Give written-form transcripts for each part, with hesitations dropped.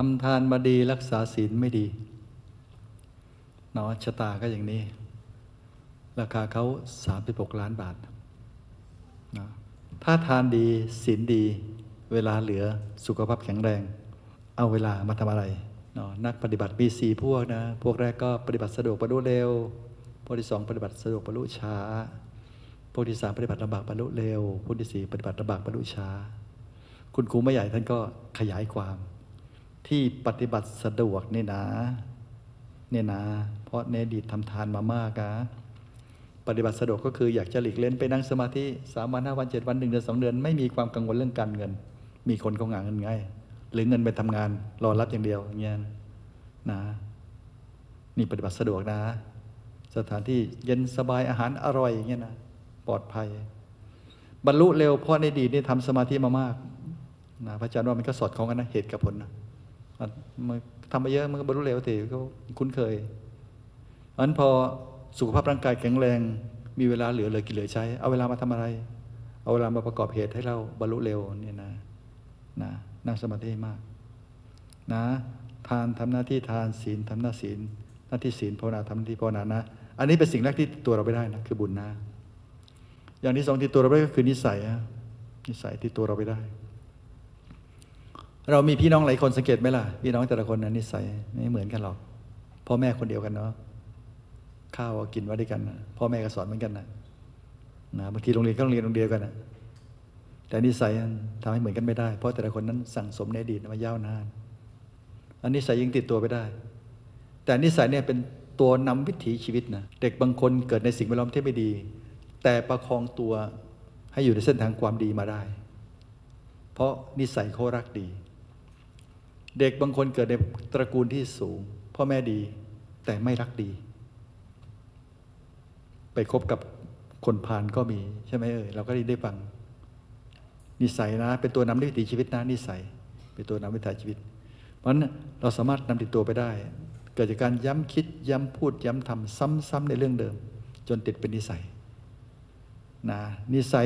ำทานมาดีรักษาศีลไม่ดีเนาะชะตาก็อย่างนี้ราคาเขา36 ล้านบาทนะถ้าทานดีศีลดีเวลาเหลือสุขภาพแข็งแรงเอาเวลามาทำอะไรเนาะนักปฏิบัติมี4 พวกนะพวกแรกก็ปฏิบัติสะดวกบรรลุเร็วพวกที่2ปฏิบัติสะดวกบรรลุช้าพวกที่3ปฏิบัติลำบากบรรลุเร็วพวกที่4ปฏิบัติลำบากบรรลุช้าคุณครูไม่ใหญ่ท่านก็ขยายความที่ปฏิบัติสะดวกนี่นะเพราะในอดีตทำทานมามากนะปฏิบัติสะดวกก็คืออยากจะหลีกเล่นไปนั่งสมาธิ3 วัน5 วัน7 วัน1 เดือน2 เดือนไม่มีความกังวลเรื่องการเงินมีคนเขาหาเงินง่ายหรือเงินไปทำงานรอรับอย่างเดียวอย่างเงี้ยนะนี่ปฏิบัติสะดวกนะสถานที่เย็นสบายอาหารอร่อยอย่างเงี้ยนะปลอดภัยบรรลุเร็วเพราะในอดีตนี่ทำสมาธิมามากนะพระอาจารย์ว่ามันก็สอดคล้องกันนะเหตุกับผลนะมันทำมาเยอะมันก็บรรลุเร็วแต่ก็คุ้นเคยอันพอสุขภาพร่างกายแข็งแรงมีเวลาเหลือกินเหลือใช้เอาเวลามาทำอะไรเอาเวลามาประกอบเหตุให้เราบรรลุเร็วเนี่ยนะนั่งสมาธิมากนะทานทำหน้าที่ทานศีลทำหน้าศีลหน้าที่ศีลภาวนาทำหน้าที่ภาวนานะอันนี้เป็นสิ่งแรกที่ตัวเราไม่ได้นะคือบุญนะอย่างที่สองที่ตัวเราไม่ได้ก็คือนิสัยที่ตัวเราไม่ได้เรามีพี่น้องหลายคนสังเกตไหมล่ะพี่น้องแต่ละคนนะนิสัยไม่เหมือนกันหรอกพ่อแม่คนเดียวกันเนาะข้าวกินว่าด้วยกันนะพ่อแม่ก็สอนเหมือนกันนะบางทีโรงเรียนก็โรงเรียนโรงเดียวกันนะแต่นิสัยทำให้เหมือนกันไม่ได้เพราะแต่ละคนนั้นสั่งสมในอดีตมายาวนานอันนิสัยยังติดตัวไปได้แต่นิสัยเนี่ยเป็นตัวนำวิถีชีวิตนะเด็กบางคนเกิดในสิ่งแวดล้อมที่ไม่ดีแต่ประคองตัวให้อยู่ในเส้นทางความดีมาได้เพราะนิสัยเขารักดีเด็กบางคนเกิดในตระกูลที่สูงพ่อแม่ดีแต่ไม่รักดีไปคบกับคนพาลก็มีใช่ไหมเราก็ได้ฟังนิสัยนะเป็นตัวนำวิถีชีวิตนะนิสัยเป็นตัวนำวิถีชีวิตเพราะฉะนั้นเราสามารถนำติดตัวไปได้เกิดจากการย้ำคิดย้ำพูดย้ำทำซ้ำๆในเรื่องเดิมจนติดเป็นนิสัยนะนิสัย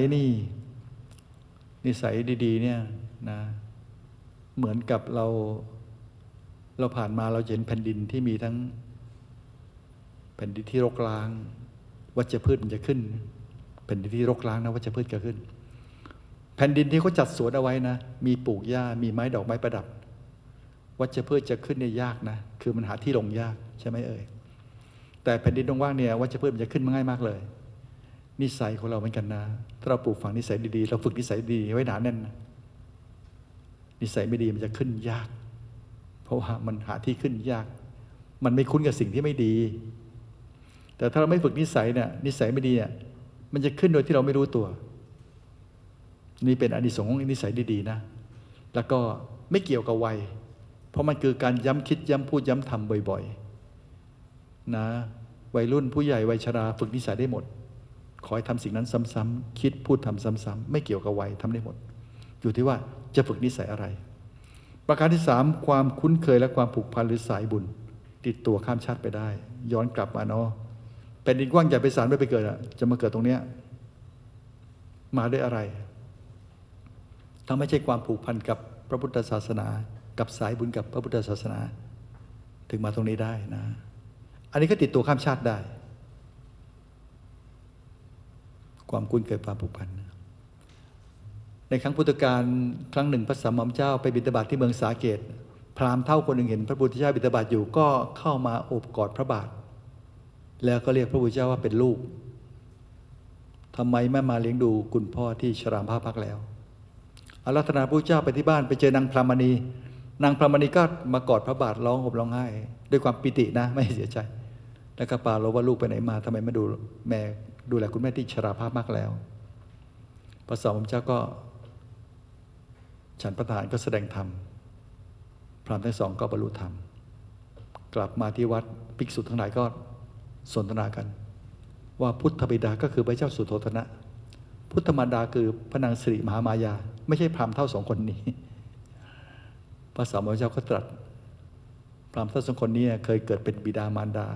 ดีๆเนี่ยนะเหมือนกับเราผ่านมาเราเห็นแผ่นดินที่มีทั้งแผ่นดินที่รกร้างวัชพืชมันจะขึ้นแผ่นดินที่รกร้างนะวัชพืชจะขึ้นแผ่นดินที่เขาจัดสวนเอาไว้นะมีปลูกหญ้ามีไม้ดอกไม้ประดับวัชพืชจะขึ้นเนี่ยยากนะคือมันหาที่ลงยากใช่ไหมแต่แผ่นดินว่างๆเนี่ยวัชพืชมันจะขึ้นมาง่ายมากเลยนิสัยของเราเหมือนกันนะถ้าเราปลูกฝังนิสัยดีๆเราฝึกนิสัยดีไว้หนาแน่นนะนิสัยไม่ดีมันจะขึ้นยากเพราะว่ามันหาที่ขึ้นยากมันไม่คุ้นกับสิ่งที่ไม่ดีแต่ถ้าเราไม่ฝึกนิสัยเนี่ยนิสัยไม่ดีเนี่ยมันจะขึ้นโดยที่เราไม่รู้ตัวนี่เป็นอานิสงส์ของนิสัยดีๆนะแล้วก็ไม่เกี่ยวกับวัยเพราะมันคือการย้ำคิดย้ำพูดย้ำทำบ่อยๆนะวัยรุ่นผู้ใหญ่วัยชราฝึกนิสัยได้หมดขอให้ทำสิ่งนั้นซ้ำๆคิดพูดทำซ้ำๆไม่เกี่ยวกับวัยทำได้หมดอยู่ที่ว่าจะฝึกนิสัยอะไรประการที่3ความคุ้นเคยและความผูกพันหรือสายบุญติดตัวข้ามชาติไปได้ย้อนกลับมาเนาะแผ่นดินกว้างใหญ่ไปศาลไม่ไปเกิดจะมาเกิดตรงเนี้ยมาด้วยอะไรถ้าไม่ใช่ความผูกพันกับพระพุทธศาสนากับสายบุญกับพระพุทธศาสนาถึงมาตรงนี้ได้นะอันนี้ก็ติดตัวข้ามชาติได้ความคุ้นเคยความผูกพันในครั้งพุทธกาลครั้งหนึ่งพระสัมมาสัมพุทธเจ้าไปบิณฑบาตที่เมืองสาเกตพราหมณ์เฒ่าคนหนึ่งเห็นพระพุทธเจ้าบิณฑบาตอยู่ก็เข้ามาโอบกอดพระบาทแล้วก็เรียกพระพุทธเจ้าว่าเป็นลูกทำไมไม่มาเลี้ยงดูคุณพ่อที่ชราภาพพักแล้วอาราธนาพระพุทธเจ้าไปที่บ้านไปเจอนางพรามณีนางพรามณีก็มากอดพระบาทร้องห่มร้องไห้ด้วยความปิตินะไม่เสียใจแล้วก็ปาเราว่าลูกไปไหนมาทำไมไม่ดูแม่ดูแลคุณแม่ที่ชราภาพมากแล้วพระสัมมาสัมพุทธเจ้าก็ฉันประทานก็แสดงธรรมพราหมณ์ทั้งสองก็บรรลุธรรมกลับมาที่วัดภิกษุทั้งหลายก็สนทนากันว่าพุทธบิดาก็คือพระเจ้าสุโธทนะพุทธมารดาคือพระนางสิริมหามายาไม่ใช่พราหมณ์เท่า2 คนนี้พระสัมมาสัมพุทธเจ้าก็ตรัสพราหมณ์ทั้ง2 คนนี้เคยเกิดเป็นบิดามารดา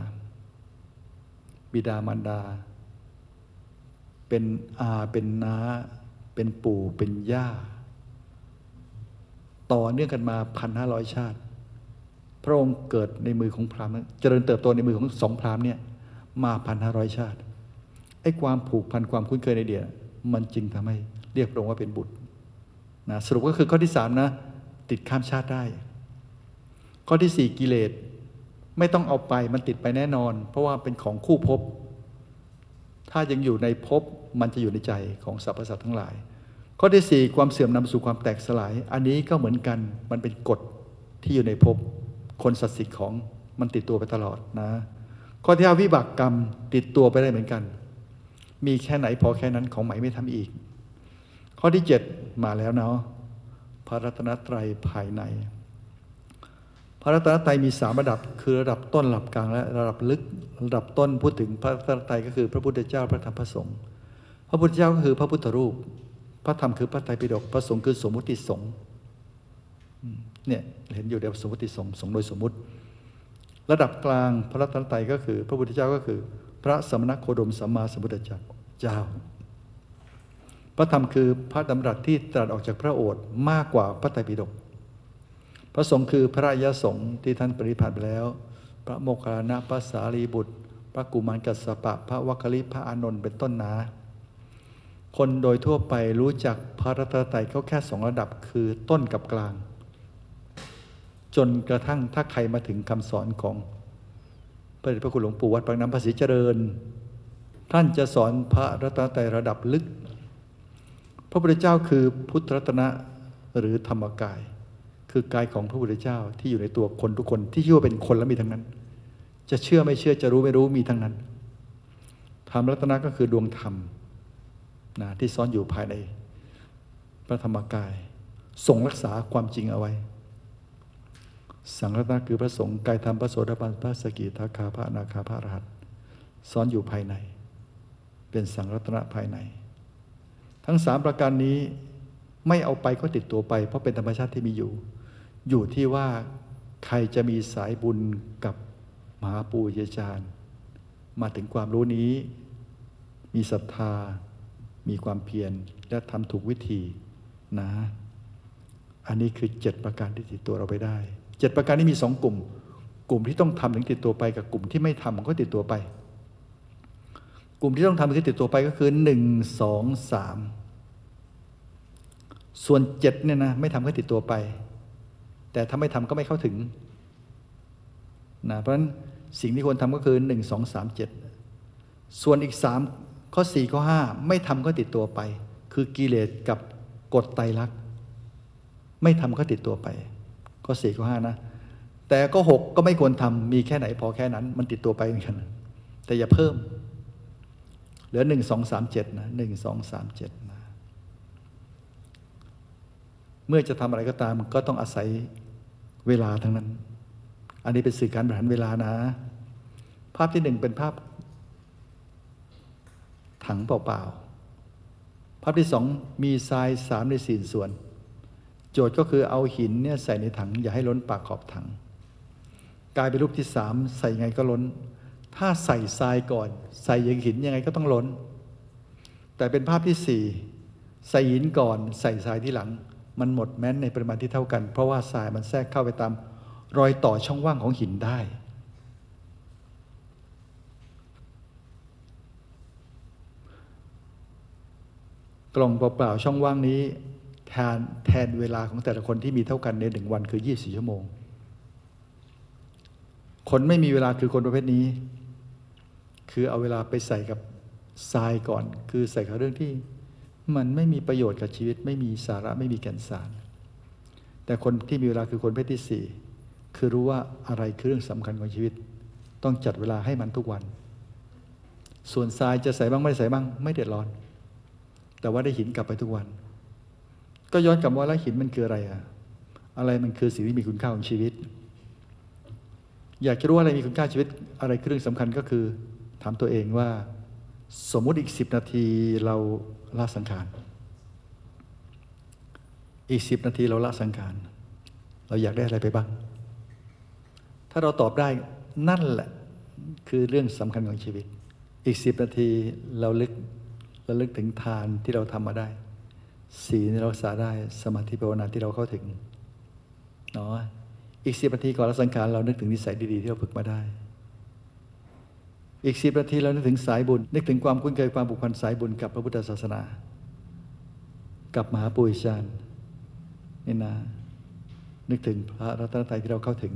เป็นอาเป็นน้าเป็นปู่เป็นย่าต่อเนื่องกันมา 1,500 ชาติพระองค์เกิดในมือของพราหมณ์เจริญเติบโตในมือของสองพราหมณ์เนี่ยมา1,500 ชาติไอ้ความผูกพันความคุ้นเคยในเดียมันจึงทำให้เรียกพระองค์ว่าเป็นบุตรนะสรุปก็คือข้อที่3นะติดข้ามชาติได้ข้อที่4กิเลสไม่ต้องเอาไปมันติดไปแน่นอนเพราะว่าเป็นของคู่ภพถ้ายังอยู่ในภพมันจะอยู่ในใจของสรรพสัตว์ทั้งหลายข้อที่4ความเสื่อมนำสู่ความแตกสลายอันนี้ก็เหมือนกันมันเป็นกฎที่อยู่ในภพคนสัตว์สิ่งของมันติดตัวไปตลอดนะข้อที่5วิบากกรรมติดตัวไปได้เหมือนกันมีแค่ไหนพอแค่นั้นของใหม่ไม่ทำอีกข้อที่7มาแล้วเนาะพระรัตนตรัยภายในพระรัตนตรัยมี3ระดับคือระดับต้นระดับกลางและระดับลึกระดับต้นพูดถึงพระรัตนตรัยก็คือพระพุทธเจ้าพระธรรมพระสงฆ์พระพุทธเจ้าก็คือพระพุทธรูปพระธรรมคือพระไตรปิฎกพระสงฆ์คือสมมุติสงฆ์เนี่ยเห็นอยู่เดี๋ยวสมมุติสงฆ์สงฆ์โดยสมมุติระดับกลางพระรัตนตรัยก็คือพระพุทธเจ้าก็คือพระสมณโคดมสัมมาสัมพุทธเจ้าพระธรรมคือพระดำรัสที่ตรัสออกจากพระโอษฐ์มากกว่าพระไตรปิฎกพระสงฆ์คือพระอริยสงฆ์ที่ท่านปรินิพพานไปแล้วพระโมคคัลลานะพระสารีบุตรพระกุมารกัสสปะพระวัคคลิพระอานนท์เป็นต้นนะคนโดยทั่วไปรู้จักพระรัตนตรัยเขาแค่2ระดับคือต้นกับกลางจนกระทั่งถ้าใครมาถึงคำสอนของพระเดชพระคุณหลวงปู่วัดปากน้ำภาษีเจริญท่านจะสอนพระรัตนตรัยระดับลึกพระพุทธเจ้าคือพุทธรัตนะหรือธรรมกายคือกายของพระพุทธเจ้าที่อยู่ในตัวคนทุกคนที่ชื่อว่าเป็นคนและมีทั้งนั้นจะเชื่อไม่เชื่อจะรู้ไม่รู้มีทั้งนั้นธรรมรัตนะก็คือดวงธรรมนะที่ซ่อนอยู่ภายในพระธรรมกายทรงรักษาความจริงเอาไว้สังฆรัตนะคือพระสงฆ์กายธรรมพระโสดาบันพระสกิทาคาพระอนาคาพระอรหันต์ซ่อนอยู่ภายในเป็นสังฆรัตนะภายในทั้ง3ประการนี้ไม่เอาไปก็ติดตัวไปเพราะเป็นธรรมชาติที่มีอยู่ที่ว่าใครจะมีสายบุญกับมหาปูชอาจารย์มาถึงความรู้นี้มีศรัทธามีความเพียรและทำถูกวิธีนะอันนี้คือ7ประการที่ติดตัวเราไปได้7ประการนี้มี2กลุ่มกลุ่มที่ต้องทำถึงติดตัวไปกับกลุ่มที่ไม่ทำมันก็ติดตัวไปกลุ่มที่ต้องทำถึงติดตัวไปก็คือ1 2 3ส่วน7เนี่ยนะไม่ทำก็ติดตัวไปแต่ถ้าไม่ทำก็ไม่เข้าถึงนะเพราะฉะนั้นสิ่งที่ควรทำก็คือ1 2 3 7ส่วนอีก3ข้อ4ข้อ5ไม่ทำก็ติดตัวไปคือกิเลสกับกฎไตรลักษณ์ไม่ทำก็ติดตัวไปข้อ4ข้อ5นะแต่ก็6ก็ไม่ควรทำมีแค่ไหนพอแค่นั้นมันติดตัวไปเหมือนกันแต่อย่าเพิ่มเหลือ1 2 3 7นะ1 2 3 7นะเมื่อจะทำอะไรก็ตามก็ต้องอาศัยเวลาทั้งนั้นอันนี้เป็นสื่อการบริหารเวลานะภาพที่1เป็นภาพถังเปล่าๆภาพที่2มีทราย3 ใน 4 ส่วนโจทย์ก็คือเอาหินเนี่ยใส่ในถังอย่าให้ล้นปากขอบถังกลายเป็นรูปที่3ใส่ไงก็ล้นถ้าใส่ทรายก่อนใส่อย่างหินยังไงก็ต้องล้นแต่เป็นภาพที่4ใส่หินก่อนใส่ทรายที่หลังมันหมดแม้นในปริมาณที่เท่ากันเพราะว่าทรายมันแทรกเข้าไปตามรอยต่อช่องว่างของหินได้กล่องเปล่าๆช่องว่างนี้แทนเวลาของแต่ละคนที่มีเท่ากันใน1 วันคือ24 ชั่วโมงคนไม่มีเวลาคือคนประเภทนี้คือเอาเวลาไปใส่กับทรายก่อนคือใส่กับเรื่องที่มันไม่มีประโยชน์กับชีวิตไม่มีสาระไม่มีแก่นสารแต่คนที่มีเวลาคือคนประเภทที่4คือรู้ว่าอะไรคือเรื่องสำคัญของชีวิตต้องจัดเวลาให้มันทุกวันส่วนทรายจะใส่บ้างไม่ใส่บ้างไม่เดือดร้อนแต่ว่าได้หินกลับไปทุกวันก็ย้อนกลับว่าแล้วหินมันคืออะไรอะไรมันคือสิ่งที่มีคุณค่าของชีวิตอยากจะรู้ว่าอะไรมีคุณค่าชีวิตอะไรคือเรื่องสำคัญก็คือถามตัวเองว่าสมมุติอีก10 นาทีเราละสังขารอีก10 นาทีเราละสังขารเราอยากได้อะไรไปบ้างถ้าเราตอบได้นั่นแหละคือเรื่องสำคัญของชีวิตอีก10 นาทีเราลึกถึงทานที่เราทำมาได้ศีลที่เรารักษาได้สมาธิภาวนาที่เราเข้าถึงเนาะอีก10 นาทีก่อนละสังขารเรานึกถึงนิสัยดีๆที่เราฝึกมาได้อีก10 นาทีเรานึกถึงสายบุญนึกถึงความคุ้นเคยความผูกพันสายบุญกับพระพุทธศาสนากับมหาปุริชาญนี่นะนึกถึงพระรัตนตรัยที่เราเข้าถึง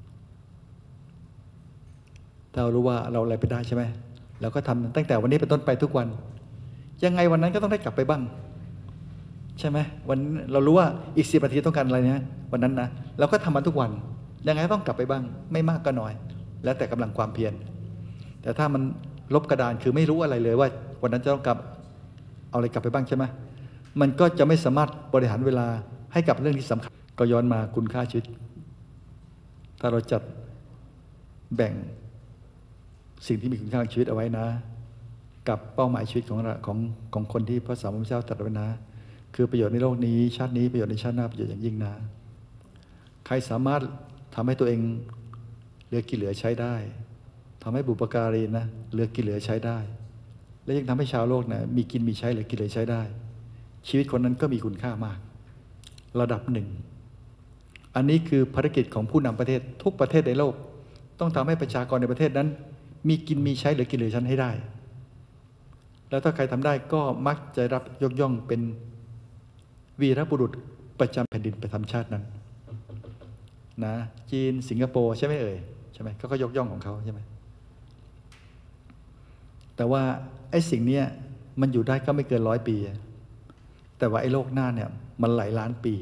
ถ้าเรารู้ว่าเราอะไรไปได้ใช่ไหมเราก็ทำตั้งแต่วันนี้เป็นต้นไปทุกวันยังไงวันนั้นก็ต้องได้กลับไปบ้างใช่ไหมวันเรารู้ว่าอีก10 นาทีต้องการอะไรเนี่ยวันนั้นนะเราก็ทำมันทุกวันยังไงต้องกลับไปบ้างไม่มากก็น้อยแล้วแต่กำลังความเพียรแต่ถ้ามันลบกระดานคือไม่รู้อะไรเลยว่าวันนั้นจะต้องกลับเอาอะไรกลับไปบ้างใช่ไหมมันก็จะไม่สามารถบริหารเวลาให้กับเรื่องที่สำคัญก็ย้อนมาคุณค่าชีวิตถ้าเราจัดแบ่งสิ่งที่มีคุณค่าชีวิตเอาไว้นะกับเป้าหมายชีวิตของคนที่พระสัมมาสัมพุทธเจ้าตรัสไว้นะคือประโยชน์ในโลกนี้ชาตินี้ประโยชน์ในชาติหน้าประโยชน์อย่างยิ่งนะใครสามารถทำให้ตัวเองเหลือกินเหลือใช้ได้ทำให้บุปการีนะเหลือกินเหลือใช้ได้และยังทำให้ชาวโลกนะมีกินมีใช้เหลือกินเหลือใช้ได้ชีวิตคนนั้นก็มีคุณค่ามากระดับหนึ่งอันนี้คือภารกิจของผู้นำประเทศทุกประเทศในโลกต้องทำให้ประชากรในประเทศนั้นมีกินมีใช้เหลือกินเหลือใช้ให้ได้แล้วถ้าใครทำได้ก็มักจะรับยกย่องเป็นวีรบุรุษประจำแผ่นดินประจำชาตินั้นนะจีนสิงคโปร์ใช่ไหมเอ่ยใช่ไหมเขาก็ยกย่องของเขาใช่ไหมแต่ว่าไอ้สิ่งนี้มันอยู่ได้ก็ไม่เกิน100 ปีแต่ว่าไอ้โลกหน้าเนี่ยมันหลายล้านปี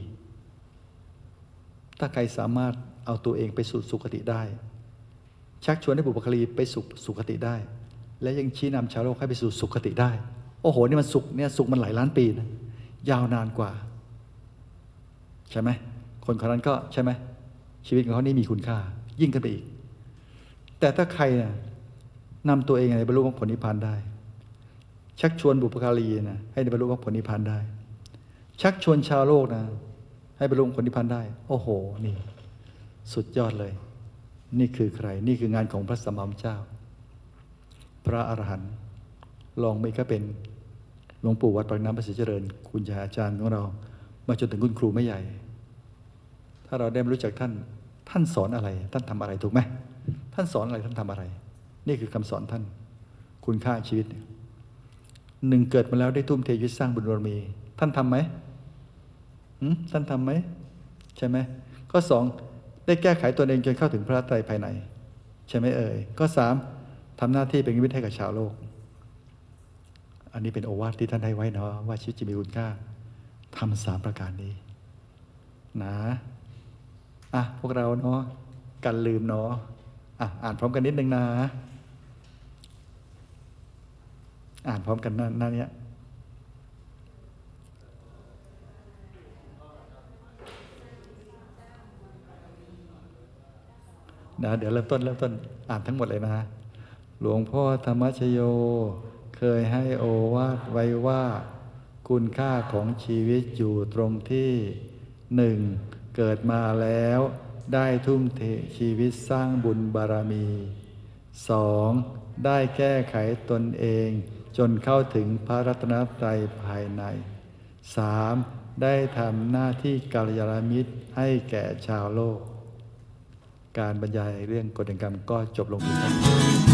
ถ้าใครสามารถเอาตัวเองไปสู่สุคติได้ชักชวนให้บุพการีไปสู่สุคติได้และยังชี้นำชาวโลกให้ไปสู่สุคติได้โอ้โหนี่มันสุขเนี่ยสุขมันหลายล้านปีนะยาวนานกว่าใช่ไหมคนคนนั้นก็ใช่ไหมชีวิตของเขานี่มีคุณค่ายิ่งขึ้นไปอีกแต่ถ้าใครนำตัวเองในบรรลุมรรคผลนิพพานได้ชักชวนบุพการีนะให้บรรลุมรรคผลนิพพานได้ชักชวนชาวโลกนะให้บรรลุมรรคผลนิพพานได้โอ้โหนี่สุดยอดเลยนี่คือใครนี่คืองานของพระสัมมาสัมพุทธเจ้าพระอรหันต์ลองไม่ก็เป็นหลวงปู่วัดปากน้ำประสิทธิเจริญคุณยายอาจารย์ของเรามาจนถึงคุณครูไม่ใหญ่ถ้าเราได้รู้จักท่านสอนอะไรท่านทำอะไรถูกไหมท่านสอนอะไรท่านทำอะไรนี่คือคำสอนท่านคุณค่าชีวิตหนึ่งเกิดมาแล้วได้ทุ่มเทชีวิตสร้างบุญบารมีท่านทำไหมท่านทำไหมใช่ไหมข้อ2ได้แก้ไขตนเองจนเข้าถึงพระไตรภายในใช่ไหมเอ่ยข้อ3ทำหน้าที่เป็นมิตรให้กับชาวโลกอันนี้เป็นโอวาทที่ท่านให้ไว้เนาะว่าชีวิตจะมีคุณค่าทำ3 ประการนี้นะพวกเราเนาะกันลืมเนาะอ่านพร้อมกันนิดนึงนะอ่านพร้อมกันหน้านี้นะเดี๋ยวเริ่มต้นอ่านทั้งหมดเลยนะหลวงพ่อธรรมชโยเคยให้โอวาทไว้ว่าคุณค่าของชีวิตอยู่ตรงที่ 1. เกิดมาแล้วได้ทุ่มเทชีวิตสร้างบุญบารมี 2. ได้แก้ไขตนเองจนเข้าถึงพระรัตนตรัยภายใน 3. ได้ทำหน้าที่กัลยาณมิตรให้แก่ชาวโลกการบรรยายเรื่องกฎแห่งกรรมก็จบลงที่นี้